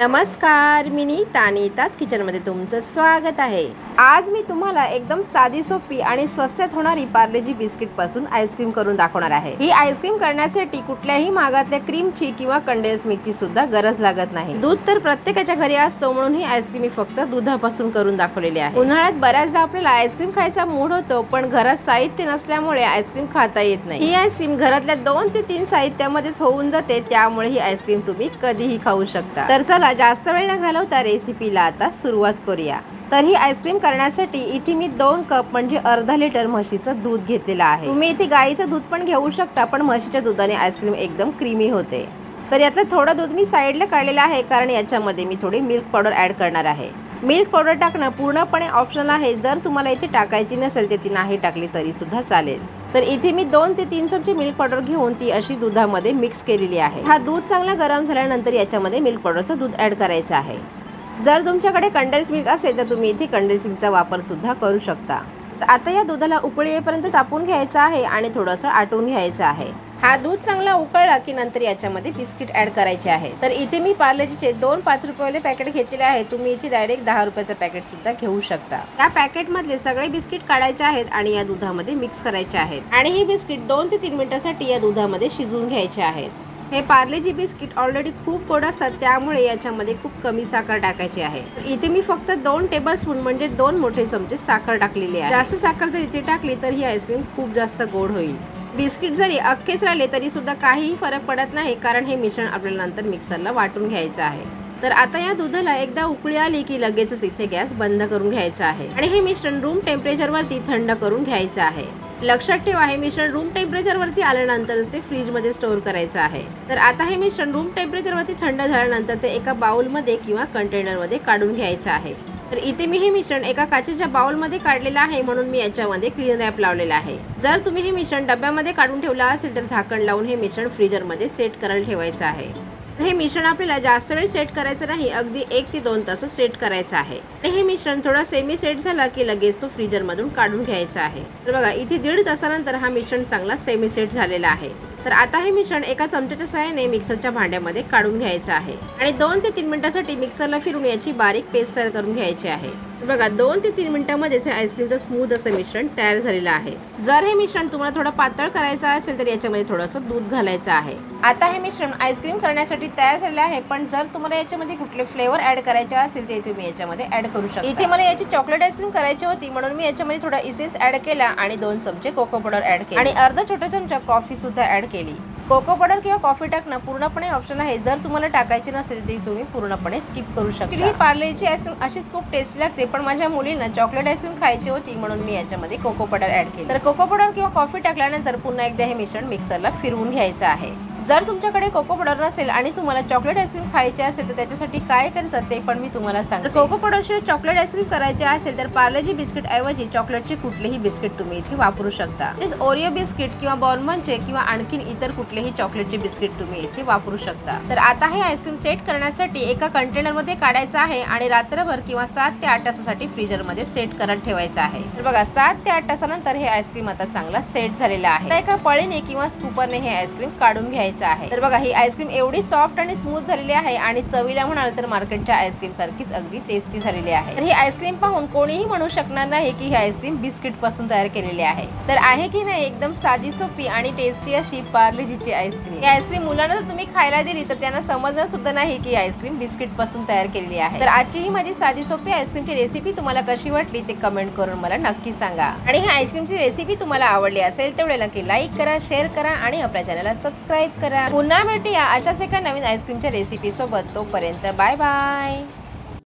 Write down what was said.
नमस्कार, मी नीता नीताच किचनमध्ये तुमचं स्वागत आहे। आज मी तुम्हाला एकदम साधी सोपी आणि स्वस्तात होणारी पार्लेजी बिस्किट पासून आईस्क्रीम करून दाखवणार आहे। ही आईस्क्रीम करण्यासाठी कुठल्याही महागातल्या क्रीमची किंवा कंडेन्स मिल्कची सुद्धा गरज लागत नाही। दूध तर प्रत्येकाच्या घरी असतो, म्हणून ही आईस्क्रीम मी फक्त दुधापासून करून दाखवलेली आहे। उन्हाळ्यात बऱ्याचदा आपल्याला आईस्क्रीम खायचा मूड होतो, पण घरात साहित्य नसल्यामुळे आईस्क्रीम खाता येत नाही। ही आईस्क्रीम घरातल्या 2 ते 3 साहित्यामध्येच होऊन जाते, त्यामुळे ही आईस्क्रीम तुम्ही कधीही खाऊ शकता। तर चला जास्त वेळ न घालवता रेसिपीला आता सुरुवात करूया। तर ही आईस्क्रीम करण्यासाठी इथे मी 2 कप म्हणजे अर्धा लिटर म्हशीचं दूध घेतलेलं आहे। तुम्ही इथे गाईचं दूध पण घेऊ शकता, पण म्हशीच्या दुधाने आईस्क्रीम एकदम क्रीमी होते। तर याचं थोडं दूध मी साईडला काढलेलं आहे, कारण याच्यामध्ये मी थोडी मिल्क पावडर ॲड करणार आहे। मिल्क पावडर टाकणं पूर्णपणे ऑप्शनल आहे, जर तुम्हाला इथे टाकायची नसेल तर ती नाही टाकली तरी सुद्धा चालेल। तर इथे मी 2 ते 3 चमचे मिल्क पावडर घेऊन ती अशी दुधामध्ये मिक्स केलेली आहे। हा दूध चांगला गरम झाल्यानंतर याच्यामध्ये मिल्क पावडरचं दूध ॲड करायचं आहे। जर तुमच्याकडे कंडेन्स मिल्क असेल तर तुम्ही इथे कंडेन्स मिल्कचा वापर सुद्धा करू शकता। तर आता या दुधाला उकळी येईपर्यंत तापवून घ्यायचं आहे आणि थोडंसं आटवून घ्यायचं आहे। हा दूध चांगला उकळला की नंतर याच्यामध्ये बिस्किट ॲड करायचे आहे। तर इथे मी पार्लेजीचे 2 5 रुपयावाले पॅकेट घेतलेले आहे। तुम्ही इथे डायरेक्ट 10 रुपयाचं पॅकेट सुद्धा घेऊ शकता। या पॅकेटमधले सगळे बिस्किट काढायचे आहेत आणि या दुधामध्ये मिक्स करायचे आहेत आणि ही बिस्किट 2 ते 3 मिनिटांसाठी या दुधामध्ये शिजवून घ्यायचे आहेत। हे पार्लेजी बिस्किट ऑलरेडी खूप गोड असतात, त्यामुळे याच्यामध्ये खूप कमी साखर टाकायची आहे। इथे मी फक्त 2 टेबलस्पून म्हणजे 2 मोठे चमचे साखर टाकलेली आहे। जास्त साखर जर इथे टाकली तर ही आईस्क्रीम खूप जास्त गोड होईल। बिस्किट जरी अख्खेच राहिले तरी सुद्धा काहीही फरक पडत नाही, कारण हे मिश्रण आपल्याला नंतर मिक्सरला वाटून घ्यायचं आहे। तर आता या दुधाला एकदा उकळी आली की लगेचच इथे गॅस बंद करून घ्यायचा आहे आणि हे मिश्रण रूम टेम्परेचरवरती थंड करून घ्यायचं आहे। लक्षात ठेवा, हे मिश्रण रूम टेम्परेचरवरती आल्यानंतरच ते फ्रीजमध्ये स्टोअर करायचं आहे। तर आता हे मिश्रण रूम टेम्परेचरवरती थंड झाल्यानंतर ते एका बाउलमध्ये किंवा कंटेनरमध्ये काढून घ्यायचं आहे। तर इथे मी हे मिश्रण एका काचेच्या बाउलमध्ये काढलेलं आहे, म्हणून मी याच्यामध्ये क्लीन रॅप लावलेला आहे। जर तुम्ही हे मिश्रण डब्यामध्ये काढून ठेवलं असेल तर झाकण लावून हे मिश्रण फ्रीजरमध्ये सेट करायला ठेवायचं आहे। हे मिश्रण आपल्याला जास्त वेळ सेट करायचं नाही, अगदी 1 ते 2 तास सेट करायचं आहे। आणि हे मिश्रण थोडा सेमी सेट झाला की लगेच तो फ्रीजरमधून काढून घ्यायचा आहे। तर बघा, इथे 1.5 तासानंतर हा मिश्रण चांगला सेमी सेट झालेला आहे। तर आता हे मिश्रण एका चमच्याच्या सहाय्याने मिक्सरच्या भांड्यामध्ये काढून घ्यायचं आहे आणि 2 ते 3 मिनिटांसाठी मिक्सरला फिरून याची बारीक पेस्ट तयार करून घ्यायची आहे। बघा, 2 ते 3 मिनिटांमध्येच हे आईस्क्रीमचं स्मूथ असं मिश्रण तयार झालेलं आहे। जर हे मिश्रण तुम्हाला थोडं पातळ करायचं असेल तर याच्यामध्ये थोडंसं दूध घालायचं आहे। आता हे मिश्रण आईस्क्रीम करण्यासाठी तयार झालेलं आहे, पण जर तुम्हाला याच्यामध्ये कुठले फ्लेवर ॲड करायचे असेल ते तुम्ही याच्यामध्ये ॲड करू शकता। इथे मला याची चॉकलेट आईस्क्रीम करायची होती, म्हणून मी याच्यामध्ये थोडा इसेन्स ॲड केला आणि 2 चमचे कोको पावडर ॲड केली आणि अर्धा छोटा चमचा कॉफी सुद्धा ॲड केली। कोको पावडर किंवा कॉफी टाकणं पूर्णपणे ऑप्शनल आहे, जर तुम्हाला टाकायची नसेल तर तुम्ही पूर्णपणे स्किप करू शकता। ही पार्लेची आईस्क्रीम अशीच खूप टेस्टी लागते, पण माझ्या मुलींना चॉकलेट आईस्क्रीम खायची होती, म्हणून मी याच्यामध्ये कोको पावडर ॲड केली। तर कोको पावडर किंवा कॉफी टाकल्यानंतर पुन्हा एकदा हे मिश्रण मिक्सरला फिरवून घ्यायचं आहे। जर तुमच्याकडे कोको पावडर नसेल आणि तुम्हाला चॉकलेट आईस्क्रीम खायची असेल तर त्याच्यासाठी काय करायचं ते पण मी तुम्हाला सांगते। कोको पावडरशिवाय चॉकलेट आईस्क्रीम करायची असेल तर पार्लेजी बिस्किट ऐवजी चॉकलेटचे कुठलेही बिस्किट तुम्ही इथे वापरू शकता। जसे ओरिओ बिस्किट किंवा बॉर्नमनचे किंवा आणखीन इतर कुठलेही चॉकलेटचे बिस्किट तुम्ही इथे वापरू शकता। तर आता हे आईस्क्रीम सेट करण्यासाठी एका कंटेनरमध्ये काढायचं आहे आणि रात्रभर किंवा 7 ते 8 तासासाठी फ्रीजरमध्ये सेट करत ठेवायचं आहे। तर बघा, 7 ते 8 तासानंतर हे आईस्क्रीम आता चांगला सेट झालेला आहे। आता एका पळीने किंवा स्कूपरने हे आईस्क्रीम काढून घ्यायचं आहे। तर बघा, ही आईस्क्रीम एवढी सॉफ्ट आणि स्मूथ झालेली आहे आणि चवीला म्हणाल तर मार्केटच्या आईस्क्रीम सारखीच अगदी टेस्टी झालेली आहे। तर ही आईस्क्रीम पाहून कोणीही म्हणू शकणार नाही की ही आईस्क्रीम बिस्किट पासून तयार केलेली आहे। तर आहे की नाही एकदम साधी सोपी आणि टेस्टी अशी पार्लेजीची आईस्क्रीम। ही आईस्क्रीम मुलांना जर तुम्ही खायला दिली तर त्यांना समजणार सुद्धा नाही की आईस्क्रीम बिस्किट पासून तयार केलेली आहे। तर आजची ही माझी साधी सोपी आईस्क्रीमची रेसिपी तुम्हाला कशी वाटली ते कमेंट करून मला नक्की सांगा। आणि ही आईस्क्रीमची रेसिपी तुम्हाला आवडली असेल तेवढे नक्की लाईक करा, शेअर करा आणि आपल्या चॅनलला सबस्क्राईब करा। पुन्हा भेटूया अशाच एका नवीन आईस्क्रीमच्या रेसिपी सोबत। तोपर्यंत बाय बाय।